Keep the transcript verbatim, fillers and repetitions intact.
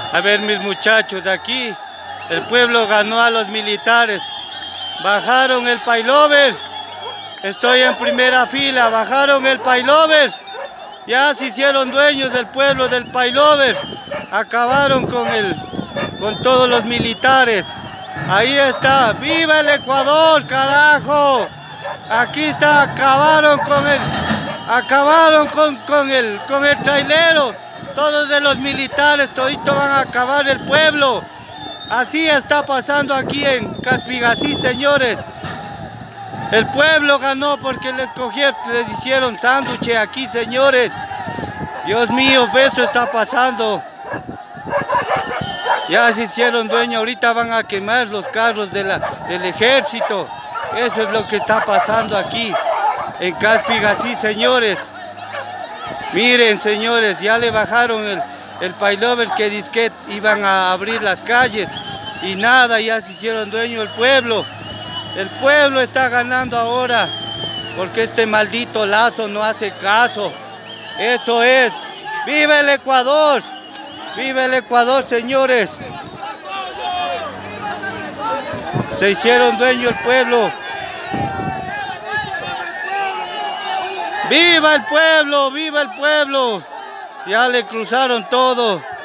A ver, mis muchachos, aquí el pueblo ganó a los militares. Bajaron el paylover. Estoy en primera fila. Bajaron el paylover. Ya se hicieron dueños del pueblo del paylover. Acabaron con el, con todos los militares. Ahí está. ¡Viva el Ecuador, carajo! Aquí está. Acabaron con el, acabaron con, con el, con el trailero. Todos de los militares, todito van a acabar el pueblo. Así está pasando aquí en Caspigací, señores. El pueblo ganó porque les cogieron, les hicieron sándwiches aquí, señores. Dios mío, eso está pasando. Ya se hicieron dueños, ahorita van a quemar los carros de la, del ejército. Eso es lo que está pasando aquí en Caspigací, señores. Miren, señores, ya le bajaron el, el paylover que disque iban a abrir las calles. Y nada, ya se hicieron dueño del pueblo. El pueblo está ganando ahora porque este maldito Lazo no hace caso. Eso es. ¡Viva el Ecuador! ¡Viva el Ecuador, señores! Se hicieron dueño el pueblo. ¡Viva el pueblo! ¡Viva el pueblo! Ya le cruzaron todo.